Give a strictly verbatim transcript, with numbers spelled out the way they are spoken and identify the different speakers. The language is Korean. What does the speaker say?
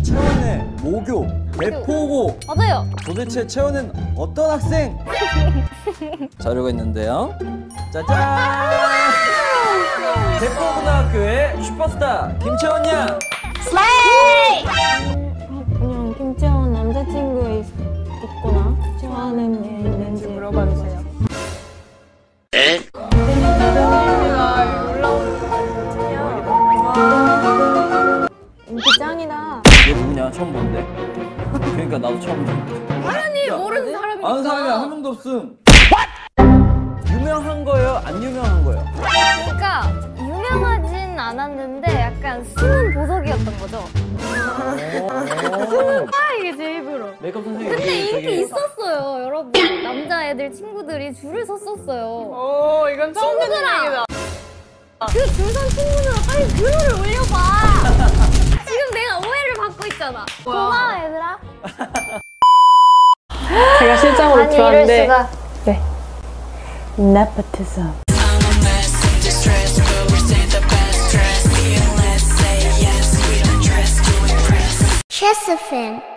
Speaker 1: 채원의 모교 대포고.
Speaker 2: 맞아요.
Speaker 1: 도대체 채원은 어떤 학생? 자료가 있는데요. 짜잔! 대포고등학교의 슈퍼스타 김채원 양.
Speaker 2: 슬레이!
Speaker 3: 그냥 김채원 남자친구 있, 있거나 좋아하는 애 있는지 물어봐 주세요.
Speaker 4: 에?
Speaker 3: 인기 짱이다.
Speaker 1: 얘 누구냐? 처음 본데. 그러니까 나도 처음 본데.
Speaker 2: 당연히 모르는 사람이니까.
Speaker 1: 아는 사람이 한 명도 없음. 유명한 거예요? 안 유명한 거예요?
Speaker 2: 그러니까 유명하진 않았는데 약간 숨은 보석이었던 거죠. 아 이게 제 입으로.
Speaker 1: 메이크업 선생님.
Speaker 2: 근데 인기
Speaker 1: 되게...
Speaker 2: 있었어요, 여러분. 남자애들 친구들이 줄을 섰었어요.
Speaker 3: 오, 이건 처음 듣는 얘기다.
Speaker 2: 그 줄선 친구들아 빨리 글을 올려봐. 지금 내가 오해를 받고 있잖아. 고마워 얘들아.
Speaker 3: 제가 실장으로
Speaker 2: 아니
Speaker 3: 들어왔는데
Speaker 2: 이럴 수가.
Speaker 3: 네. 네포티즘.
Speaker 5: Chesterfield.